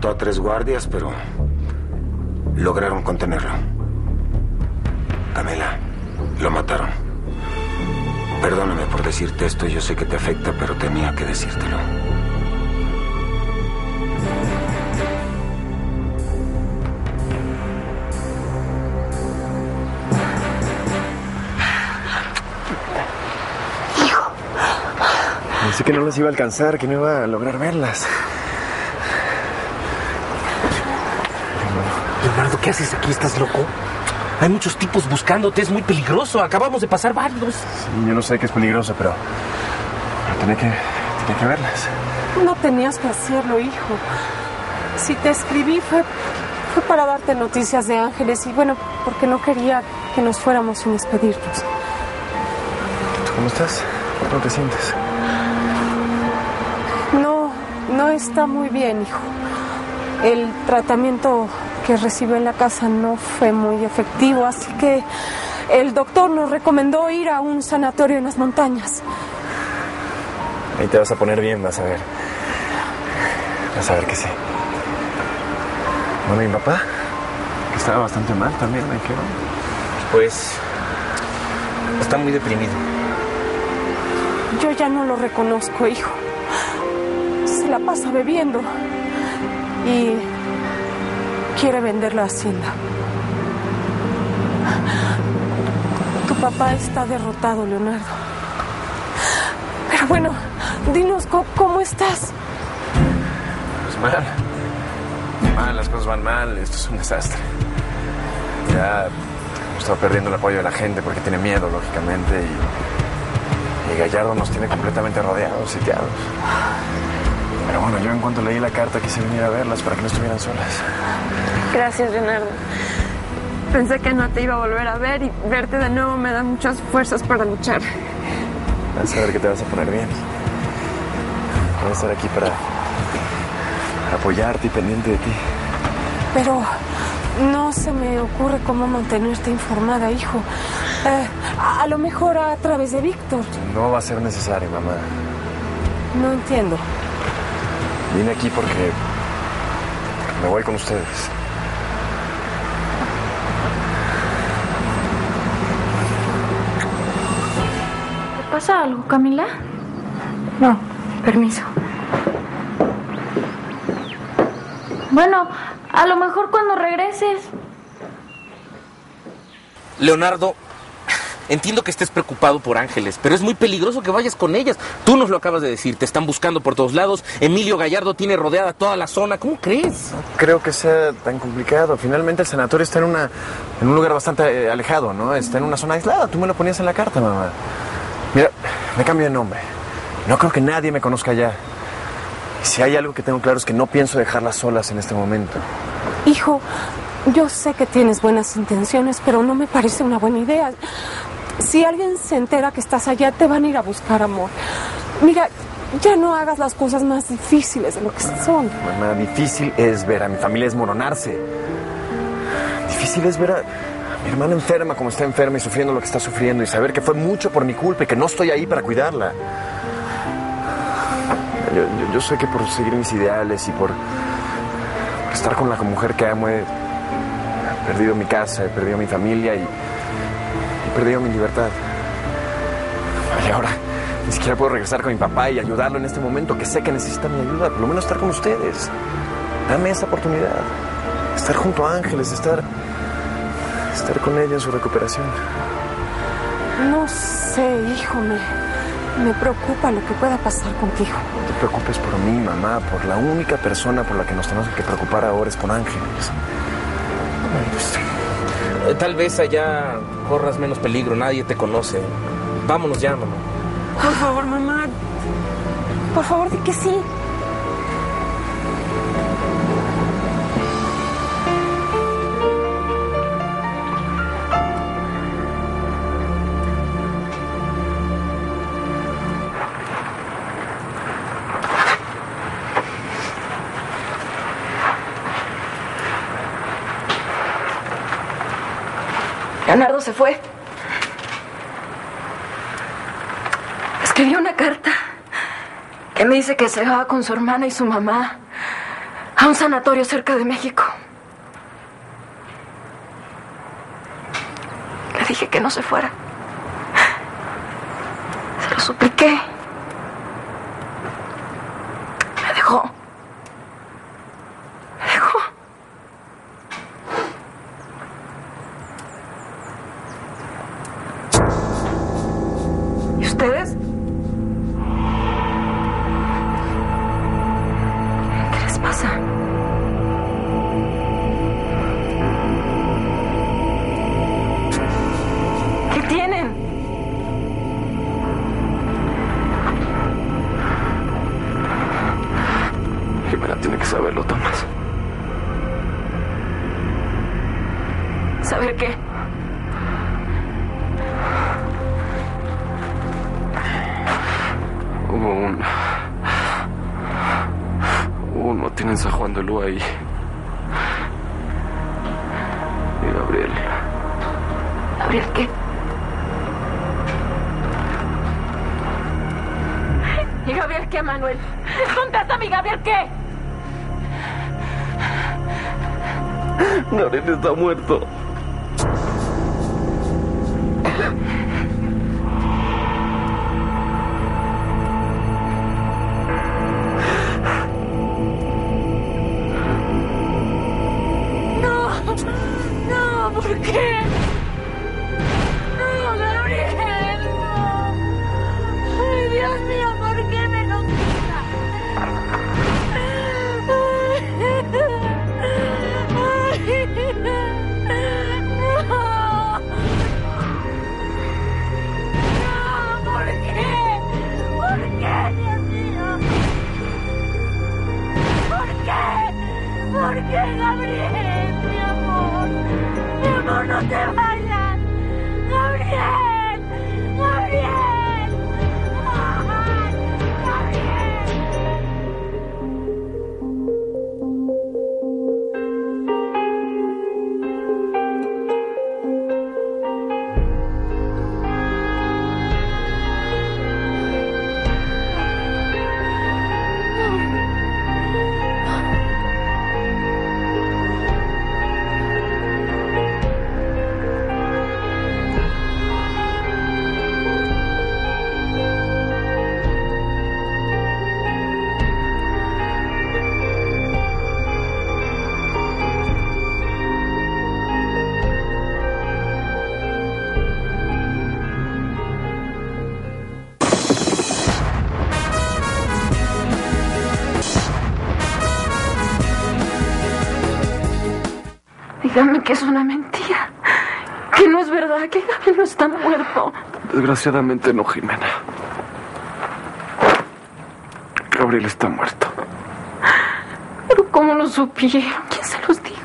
mató a 3 guardias, pero lograron contenerlo. Camila, lo mataron. Perdóname por decirte esto, yo sé que te afecta, pero tenía que decírtelo. Pensé que no las iba a alcanzar, que no iba a lograr verlas. Leonardo, ¿qué haces aquí? ¿Estás loco? Hay muchos tipos buscándote, es muy peligroso. Acabamos de pasar varios. Sí, yo no sé que es peligroso, pero tenía que verlas. No tenías que hacerlo, hijo. Si te escribí fue para darte noticias de Ángeles y bueno, porque no quería que nos fuéramos sin despedirnos. ¿Tú cómo estás? ¿Cómo te sientes? No está muy bien, hijo. El tratamiento que recibió en la casa no fue muy efectivo, así que el doctor nos recomendó ir a un sanatorio en las montañas. Ahí te vas a poner bien, vas a ver. Vas a ver que sí. Bueno, ¿y mi papá? Que estaba bastante mal también, me dijeron. Pues está muy deprimido. Yo ya no lo reconozco, hijo. Se la pasa bebiendo y quiere vender la hacienda. Tu papá está derrotado, Leonardo. Pero bueno, dinos, ¿cómo estás? Pues mal, las cosas van mal, esto es un desastre. Ya hemos estado perdiendo el apoyo de la gente porque tiene miedo, lógicamente, y Gallardo nos tiene completamente rodeados, sitiados. Pero bueno, yo en cuanto leí la carta quise venir a verlas para que no estuvieran solas. Gracias, Leonardo. Pensé que no te iba a volver a ver y verte de nuevo me da muchas fuerzas para luchar. Vas a ver que te vas a poner bien. Voy a estar aquí para apoyarte y pendiente de ti. Pero no se me ocurre cómo mantenerte informada, hijo. A lo mejor a través de Víctor. No va a ser necesario, mamá. No entiendo. Vine aquí porque me voy con ustedes. ¿Te pasa algo, Camila? No. Permiso. Bueno, a lo mejor cuando regreses. Leonardo, entiendo que estés preocupado por Ángeles, pero es muy peligroso que vayas con ellas. Tú nos lo acabas de decir, te están buscando por todos lados. Emilio Gallardo tiene rodeada toda la zona. ¿Cómo crees? No creo que sea tan complicado. Finalmente el sanatorio está en un lugar bastante alejado, ¿no? Está en una zona aislada. Tú me lo ponías en la carta, mamá. Mira, me cambio de nombre. No creo que nadie me conozca allá. Y si hay algo que tengo claro es que no pienso dejarlas solas en este momento. Hijo, yo sé que tienes buenas intenciones, pero no me parece una buena idea. Si alguien se entera que estás allá, te van a ir a buscar, amor. Mira, ya no hagas las cosas más difíciles de lo que son. Mamá, difícil es ver a mi familia desmoronarse. Difícil es ver a mi hermana enferma como está enferma y sufriendo lo que está sufriendo y saber que fue mucho por mi culpa y que no estoy ahí para cuidarla. Yo sé que por seguir mis ideales y por estar con la mujer que amo he perdido mi casa, he perdido mi familia y he perdido mi libertad. Y ahora ni siquiera puedo regresar con mi papá y ayudarlo en este momento que sé que necesita mi ayuda, por lo menos estar con ustedes. Dame esa oportunidad. Estar junto a Ángeles, estar con ella en su recuperación. No sé, hijo, me preocupa lo que pueda pasar contigo. No te preocupes por mí, mamá, por la única persona por la que nos tenemos que preocupar ahora es por Ángeles. Tal vez allá corras menos peligro, nadie te conoce. Vámonos ya, mamá. Por favor, mamá. Por favor, di que sí. Leonardo se fue. Escribió una carta que me dice que se va con su hermana y su mamá a un sanatorio cerca de México. Le dije que no se fuera. Se lo supliqué. Me dejó. Me dejó. ¿Y ustedes? ¿Qué les pasa? ¿Qué tienen? Jimena tiene que saberlo, Tomás. ¿Saber qué? Hubo un motín en San Juan de Lua y Gabriel. ¿Gabriel qué? ¿Y Gabriel qué, Manuel? ¡Contéstame, Gabriel qué! Gabriel está muerto. No, ¿por qué? No, Gabriel, no. Ay, Dios mío, ¿por qué me lo quita? No. No, ¿por qué? ¿Por qué, Dios mío? ¿Por qué? ¿Por qué, Gabriel? Mi amor, no te vayas. Gabriel, Gabriel. Ay, Gabriel. Dígame que es una mentira, que no es verdad, que Gabriel no está muerto. Desgraciadamente no, Jimena. Gabriel está muerto. Pero ¿cómo lo supieron? ¿Quién se los dijo?